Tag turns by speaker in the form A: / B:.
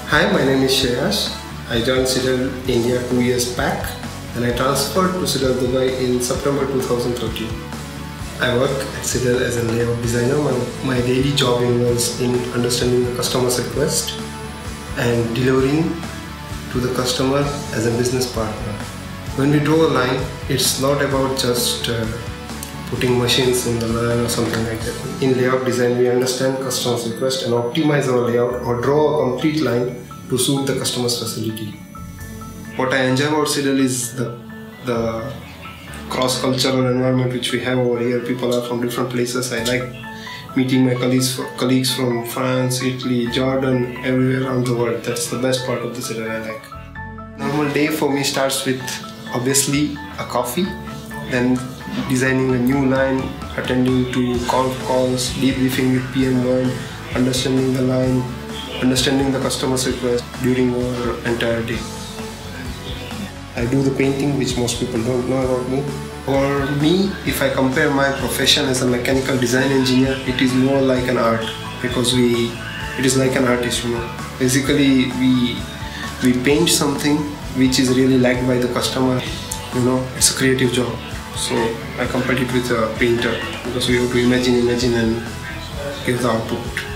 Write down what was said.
A: Hi, my name is Shreyash. I joined Citadel India 2 years back and I transferred to Citadel Dubai in September 2013. I work at Citadel as a layout designer. My daily job involves in understanding the customer's request and delivering to the customer as a business partner. When we draw a line, it's not about just putting machines in the line or something like that. In layout design, we understand customer's request and optimize our layout or draw a complete line to suit the customer's facility. What I enjoy about Citadel is the cross-cultural environment which we have over here. People are from different places. I like meeting my colleagues from France, Italy, Jordan, everywhere around the world. That's the best part of the Citadel I like. Normal day for me starts with obviously a coffee, then designing a new line, attending to calls, debriefing with PM1, understanding the line, understanding the customer's request during our entire day. I do the painting, which most people don't know about me. For me, if I compare my profession as a mechanical design engineer, it is more like an art because it is like an artist, you know. Basically, we paint something which is really liked by the customer. You know, it's a creative job. So I compare it with a painter because we have to imagine and give the output.